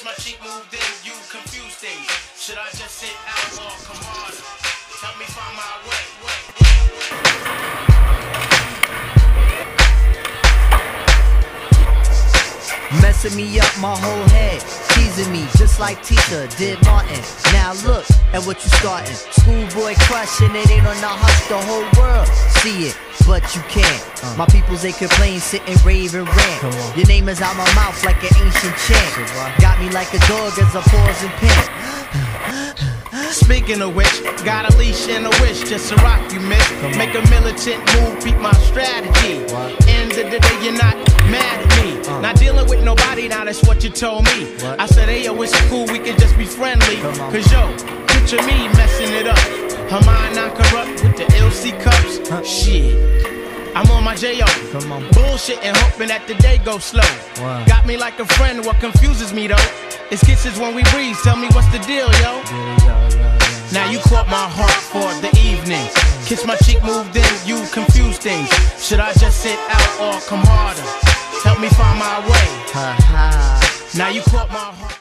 Kiss my cheek, moved in, you confuse things. Should I just sit out or come harder? Help me find my way. Messing me up my whole head, teasing me just like Tisha did Martin. Now look at what you starting. Schoolboy crushing it ain't on the hush, the whole world see it, but you can't. My peoples, they complain, sit and rave and rant. Your name is out my mouth like an ancient chant. Got me like a dog as I pause and pant. Speaking of which, got a leash and a wish just to rock you, miss. Make a militant move, beat my strategy. End of the day, you're not mad at me. Not dealing with nobody, now that's what you told me. I said, hey yo, it's cool, we can just be friendly. Cause yo, picture me messing it up. Her mind not corrupt with the LC cups. Shit, I'm on my J.O. Bullshit and hoping that the day goes slow. Got me like a friend, what confuses me though is kisses when we breathe. Tell me what's the deal, yo. Now you caught my heart for the evening. Kiss my cheek, moved in, you confuse things. Should I just sit out or come harder? Help me find my way. Now you caught my heart.